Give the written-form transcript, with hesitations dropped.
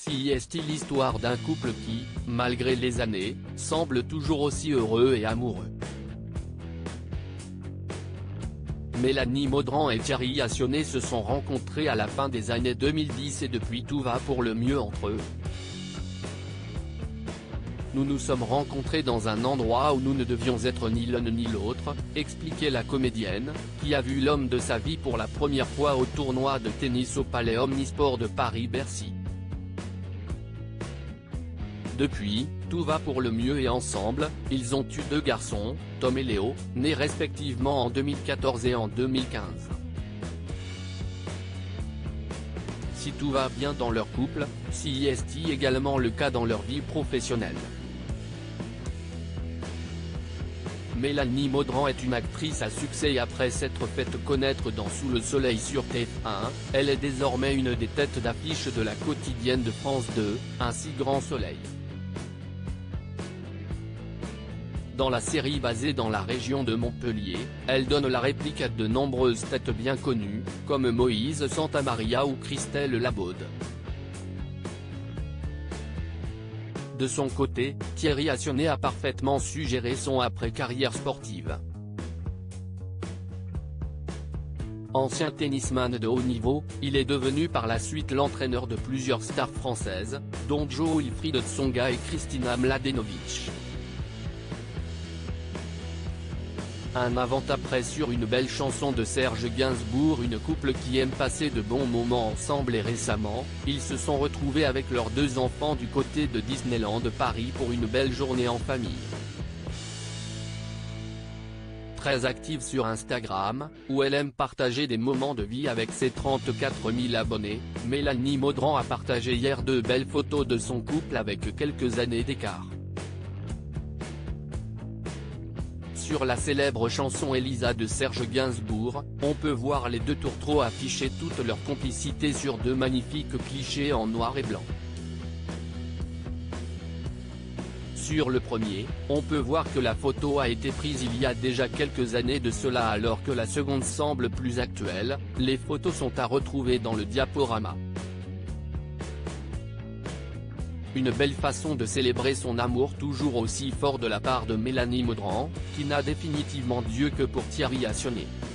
C'est l'histoire d'un couple qui, malgré les années, semble toujours aussi heureux et amoureux. Mélanie Maudran et Thierry Assionnet se sont rencontrés à la fin des années 2010 et depuis tout va pour le mieux entre eux. Nous nous sommes rencontrés dans un endroit où nous ne devions être ni l'un ni l'autre, expliquait la comédienne, qui a vu l'homme de sa vie pour la première fois au tournoi de tennis au Palais Omnisport de Paris-Bercy. Depuis, tout va pour le mieux et ensemble, ils ont eu 2 garçons, Tom et Léo, nés respectivement en 2014 et en 2015. Si tout va bien dans leur couple, c'est également le cas dans leur vie professionnelle. Mélanie Maudran est une actrice à succès et après s'être faite connaître dans Sous le soleil sur TF1, elle est désormais une des têtes d'affiche de la quotidienne de France 2, Un si grand soleil. Dans la série basée dans la région de Montpellier, elle donne la réplique à de nombreuses têtes bien connues, comme Moïse Santamaria ou Christelle Labaude. De son côté, Thierry Assionnet a parfaitement su gérer son après-carrière sportive. Ancien tennisman de haut niveau, il est devenu par la suite l'entraîneur de plusieurs stars françaises, dont Jo-Wilfried Tsonga et Kristina Mladenovic. Un avant-après sur une belle chanson de Serge Gainsbourg, une couple qui aime passer de bons moments ensemble et récemment, ils se sont retrouvés avec leurs 2 enfants du côté de Disneyland Paris pour une belle journée en famille. Très active sur Instagram, où elle aime partager des moments de vie avec ses 34 000 abonnés, Mélanie Maudran a partagé hier 2 belles photos de son couple avec quelques années d'écart. Sur la célèbre chanson Elisa de Serge Gainsbourg, on peut voir les 2 tourtereaux afficher toute leur complicité sur 2 magnifiques clichés en noir et blanc. Sur le premier, on peut voir que la photo a été prise il y a déjà quelques années de cela alors que la seconde semble plus actuelle, les photos sont à retrouver dans le diaporama. Une belle façon de célébrer son amour toujours aussi fort de la part de Mélanie Maudran, qui n'a définitivement Dieu que pour Thierry Assionnet.